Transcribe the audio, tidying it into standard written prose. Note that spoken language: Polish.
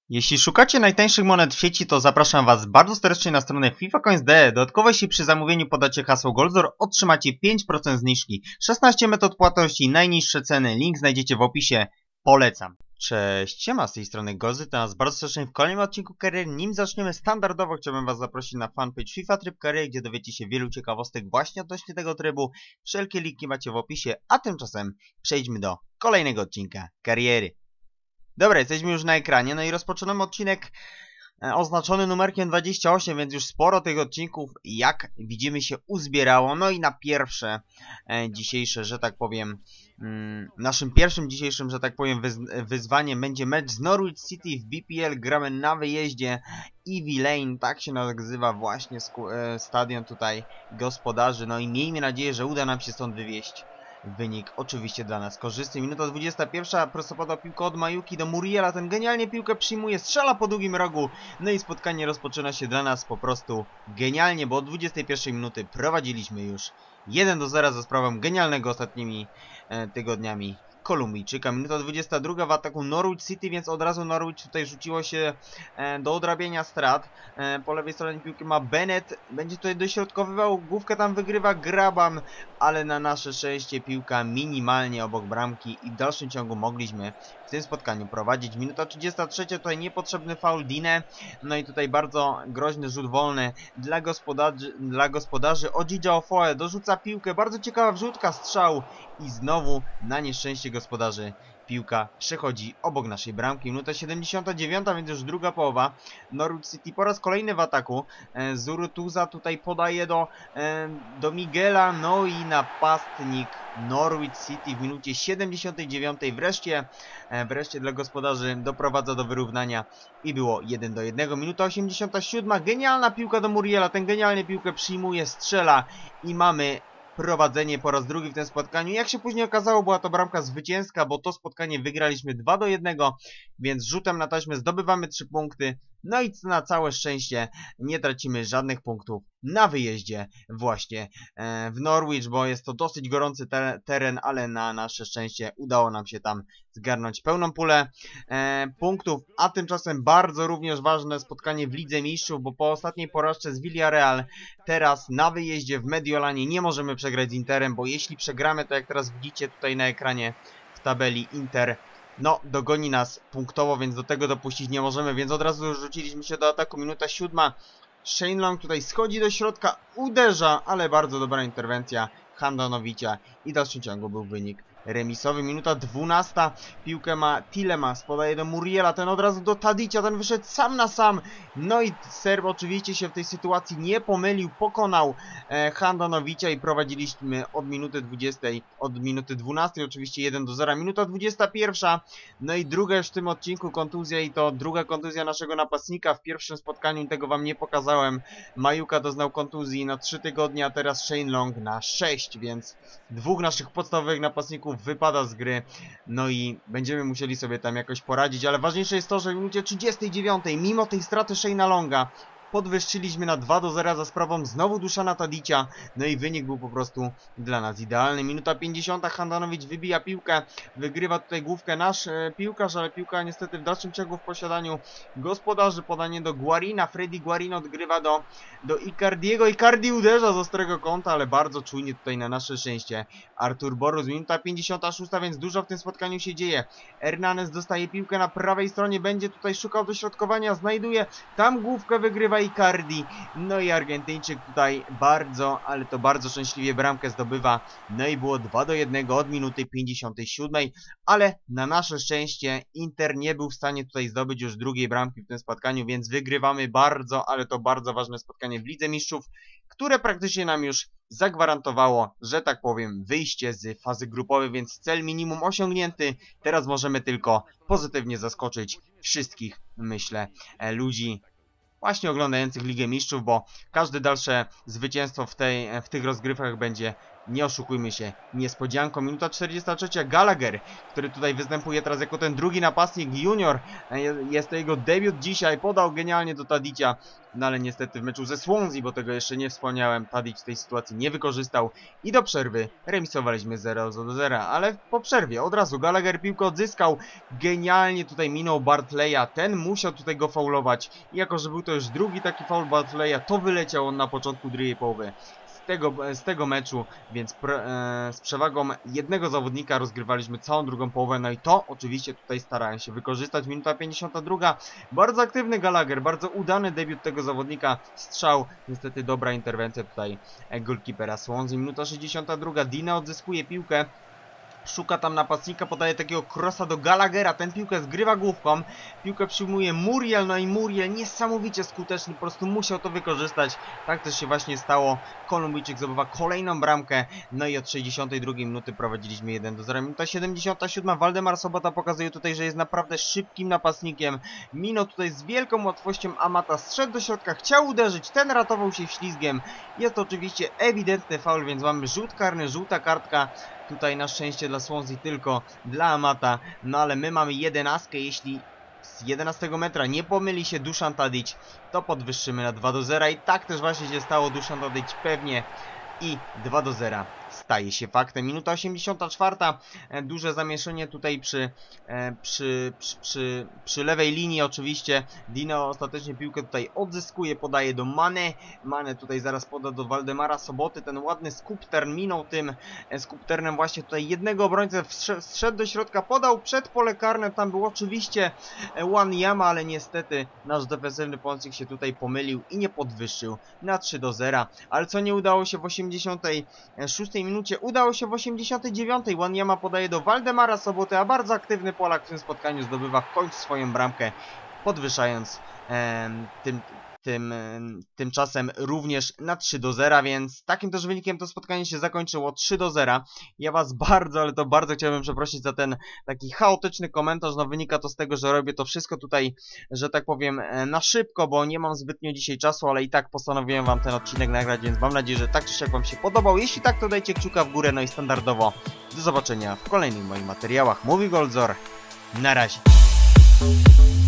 Jeśli szukacie najtańszych monet w sieci, to zapraszam Was bardzo serdecznie na stronę FIFAcoins.de. Dodatkowo jeśli przy zamówieniu podacie hasło Goldzor, otrzymacie 5% zniżki. 16 metod płatności, najniższe ceny, link znajdziecie w opisie. Polecam. Cześć, siema, z tej strony Golzy, to nas bardzo serdecznie w kolejnym odcinku kariery. Nim zaczniemy, standardowo chciałbym Was zaprosić na fanpage FIFA Tryb Kariery, gdzie dowiecie się wielu ciekawostek właśnie odnośnie tego trybu. Wszelkie linki macie w opisie, a tymczasem przejdźmy do kolejnego odcinka kariery. Dobra, jesteśmy już na ekranie, no i rozpoczynamy odcinek oznaczony numerkiem 28, więc już sporo tych odcinków, jak widzimy, się uzbierało. No i na pierwsze dzisiejsze, że tak powiem, naszym pierwszym dzisiejszym, że tak powiem, wyzwaniem będzie mecz z Norwich City w BPL. Gramy na wyjeździe. Ivy Lane, tak się nazywa właśnie stadion tutaj gospodarzy. No i miejmy nadzieję, że uda nam się stąd wywieźć wynik oczywiście dla nas korzystny. Minuta 21, prostopadła piłka od Mayuki do Muriela, ten genialnie piłkę przyjmuje, strzela po długim rogu, no i spotkanie rozpoczyna się dla nas po prostu genialnie, bo od 21 minuty prowadziliśmy już 1-0 za sprawą genialnego ostatnimi tygodniami Kolumbijczyka. Minuta 22 w ataku Norwich City, więc od razu Norwich tutaj rzuciło się do odrabiania strat. Po lewej stronie piłki ma Bennett, będzie tutaj dośrodkowywał, główkę tam wygrywa Graban, ale na nasze szczęście piłka minimalnie obok bramki i w dalszym ciągu mogliśmy w tym spotkaniu prowadzić. Minuta 33, tutaj niepotrzebny faul Dine, no i tutaj bardzo groźny rzut wolny dla gospodarzy. Odzidza Ofoe dorzuca piłkę, bardzo ciekawa wrzutka, strzał i znowu na nieszczęście gospodarzy piłka przechodzi obok naszej bramki. Minuta 79, więc już druga połowa. Norwich City po raz kolejny w ataku. Zurutuza tutaj podaje do Miguela, no i napastnik Norwich City w minucie 79 wreszcie dla gospodarzy doprowadza do wyrównania i było 1-1. Minuta 87, genialna piłka do Muriela, ten genialnie piłkę przyjmuje, strzela i mamy prowadzenie po raz drugi w tym spotkaniu. Jak się później okazało, była to bramka zwycięska, bo to spotkanie wygraliśmy 2-1, więc rzutem na taśmę zdobywamy 3 punkty. No i na całe szczęście nie tracimy żadnych punktów na wyjeździe właśnie w Norwich, bo jest to dosyć gorący teren, ale na nasze szczęście udało nam się tam zgarnąć pełną pulę punktów, a tymczasem bardzo również ważne spotkanie w Lidze Mistrzów, bo po ostatniej porażce z Villarreal teraz na wyjeździe w Mediolanie nie możemy przegrać z Interem, bo jeśli przegramy, to jak teraz widzicie tutaj na ekranie w tabeli, Inter no dogoni nas punktowo, więc do tego dopuścić nie możemy, więc od razu rzuciliśmy się do ataku. Minuta 7, Shane Long tutaj schodzi do środka, uderza, ale bardzo dobra interwencja Handanovicia i w dalszym ciągu był wynik remisowy. Minuta 12, piłkę ma Tielemans, podaje do Muriela, ten od razu do Tadicia, ten wyszedł sam na sam, no i Serb oczywiście się w tej sytuacji nie pomylił, pokonał Handanovicia i prowadziliśmy od minuty 20, od minuty 12 oczywiście 1-0, minuta 21, no i druga już w tym odcinku kontuzja i to druga kontuzja naszego napastnika. W pierwszym spotkaniu tego wam nie pokazałem, Majuka doznał kontuzji na 3 tygodnie, a teraz Shane Long na 6, więc dwóch naszych podstawowych napastników wypada z gry, no i będziemy musieli sobie tam jakoś poradzić, ale ważniejsze jest to, że w minucie 39, mimo tej straty Shane'a Longa, podwyższyliśmy na 2-0 za sprawą znowu Duszana Tadicia, no i wynik był po prostu dla nas idealny. Minuta 50, Handanovic wybija piłkę, wygrywa tutaj główkę nasz piłkarz, ale piłka niestety w dalszym ciągu w posiadaniu gospodarzy, podanie do Guarina, Freddy Guarin odgrywa do Icardiego, Icardi uderza z ostrego kąta, ale bardzo czujnie tutaj na nasze szczęście Artur Borus. Minuta 56, więc dużo w tym spotkaniu się dzieje. Hernandez dostaje piłkę na prawej stronie, będzie tutaj szukał dośrodkowania, znajduje, tam główkę wygrywa Icardi, no i Argentyńczyk tutaj bardzo, ale to bardzo szczęśliwie bramkę zdobywa, no i było 2-1 od minuty 57, ale na nasze szczęście Inter nie był w stanie tutaj zdobyć już drugiej bramki w tym spotkaniu, więc wygrywamy bardzo, ale to bardzo ważne spotkanie w Lidze Mistrzów, które praktycznie nam już zagwarantowało, że tak powiem, wyjście z fazy grupowej, więc cel minimum osiągnięty. Teraz możemy tylko pozytywnie zaskoczyć wszystkich, myślę, ludzi właśnie oglądających Ligę Mistrzów, bo każde dalsze zwycięstwo w tych rozgrywkach będzie nie oszukujmy się, niespodzianką. Minuta 43, Gallagher, który tutaj występuje teraz jako ten drugi napastnik junior. Jest to jego debiut dzisiaj, podał genialnie do Tadicia, no ale niestety w meczu ze Swansea, bo tego jeszcze nie wspomniałem, Tadic tej sytuacji nie wykorzystał i do przerwy remisowaliśmy 0-0, ale po przerwie od razu Gallagher piłkę odzyskał, genialnie tutaj minął Bartleya, ten musiał tutaj go faulować i jako, że był to już drugi taki faul Bartleya, to wyleciał on na początku drugiej połowy z tego meczu, więc z przewagą jednego zawodnika rozgrywaliśmy całą drugą połowę, no i to oczywiście tutaj starałem się wykorzystać. Minuta 52, bardzo aktywny Gallagher, bardzo udany debiut tego zawodnika, strzał, niestety dobra interwencja tutaj goalkeepera Swansea. Minuta 62, Dina odzyskuje piłkę, szuka tam napastnika, podaje takiego crossa do Gallaghera, ten piłkę zgrywa główką, piłkę przyjmuje Muriel, no i Muriel niesamowicie skuteczny, po prostu musiał to wykorzystać, tak też się właśnie stało. Kolumbijczyk zdobywa kolejną bramkę, no i od 62 minuty prowadziliśmy 1-0. Minuta 77, Waldemar Sobota pokazuje tutaj, że jest naprawdę szybkim napastnikiem, minął tutaj z wielką łatwością Amata, strzedł do środka, chciał uderzyć, ten ratował się ślizgiem, jest to oczywiście ewidentny faul, więc mamy rzut karny, żółta kartka. Tutaj na szczęście dla Swansea tylko dla Amata, no ale my mamy 11, jeśli z 11 metra nie pomyli się Dusan Tadic, to podwyższymy na 2-0 i tak też właśnie się stało, Dusan Tadic pewnie i 2-0 staje się faktem. Minuta 84, duże zamieszanie tutaj przy lewej linii oczywiście. Dino ostatecznie piłkę tutaj odzyskuje, podaje do Mane. Mane tutaj zaraz poda do Waldemara Soboty, ten ładny Skuptern minął tym Skupternem właśnie tutaj jednego obrońcę, wszedł do środka, podał przed pole karne, tam był oczywiście Wanyama, ale niestety nasz defensywny pomocnik się tutaj pomylił i nie podwyższył na 3-0, ale co nie udało się w 86 minucie, udało się w 89. Wanyama podaje do Waldemara Soboty, a bardzo aktywny Polak w tym spotkaniu zdobywa w końcu swoją bramkę, podwyższając tymczasem również na 3-0, więc takim też wynikiem to spotkanie się zakończyło 3-0. Ja was bardzo, ale to bardzo chciałbym przeprosić za ten taki chaotyczny komentarz. No wynika to z tego, że robię to wszystko tutaj, że tak powiem, na szybko, bo nie mam zbytnio dzisiaj czasu, ale i tak postanowiłem wam ten odcinek nagrać, więc mam nadzieję, że tak czy siak wam się podobał. Jeśli tak, to dajcie kciuka w górę, no i standardowo do zobaczenia w kolejnych moich materiałach. Mówi Goldzor, na razie.